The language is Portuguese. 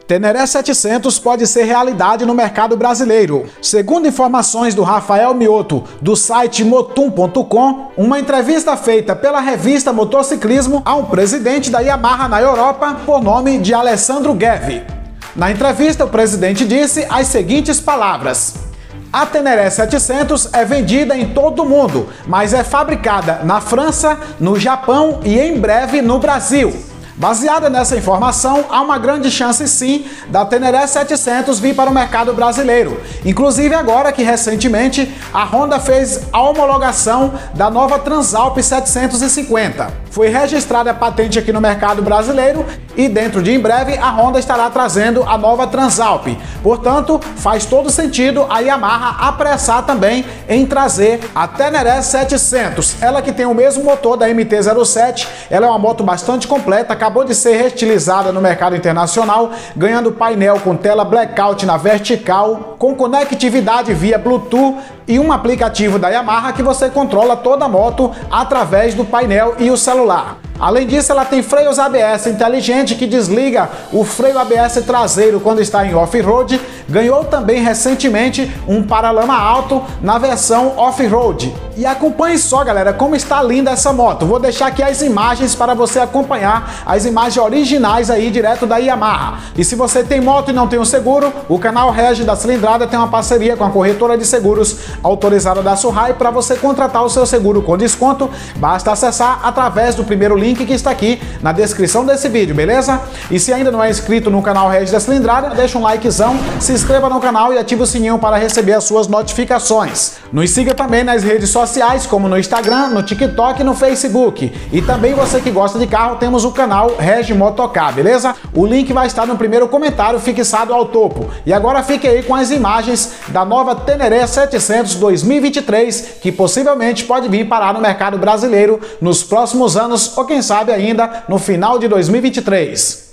Teneré 700 pode ser realidade no mercado brasileiro. Segundo informações do Rafael Mioto, do site motum.com, uma entrevista feita pela revista Motociclismo a um presidente da Yamaha na Europa por nome de Alessandro Ghevi. Na entrevista, o presidente disse as seguintes palavras: a Teneré 700 é vendida em todo o mundo, mas é fabricada na França, no Japão e em breve no Brasil. Baseada nessa informação, há uma grande chance sim da Teneré 700 vir para o mercado brasileiro. Inclusive agora que recentemente a Honda fez a homologação da nova Transalp 750. Foi registrada a patente aqui no mercado brasileiro e dentro de em breve a Honda estará trazendo a nova Transalp. Portanto, faz todo sentido a Yamaha apressar também em trazer a Teneré 700. Ela que tem o mesmo motor da MT-07, ela é uma moto bastante completa, acabou de ser reestilizada no mercado internacional, ganhando painel com tela blackout na vertical, com conectividade via Bluetooth e um aplicativo da Yamaha que você controla toda a moto através do painel e o celular. Além disso, ela tem freios ABS inteligente que desliga o freio ABS traseiro quando está em off-road. Ganhou também recentemente um paralama alto na versão off-road. E acompanhe só, galera, como está linda essa moto. Vou deixar aqui as imagens para você acompanhar, as imagens originais aí direto da Yamaha. E se você tem moto e não tem o seguro, o canal Regi da Cilindrada tem uma parceria com a corretora de seguros autorizada da Surrai para você contratar o seu seguro com desconto. Basta acessar através do primeiro link que está aqui na descrição desse vídeo, beleza? E se ainda não é inscrito no canal Regi da Cilindrada, deixa um likezão, se inscreva no canal e ative o sininho para receber as suas notificações. Nos siga também nas redes sociais, como no Instagram, no TikTok e no Facebook. E também você que gosta de carro, temos o canal Regi Motocar, beleza? O link vai estar no primeiro comentário fixado ao topo. E agora fique aí com as imagens da nova Teneré 700 2023, que possivelmente pode vir parar no mercado brasileiro nos próximos anos ou quem sabe ainda no final de 2023.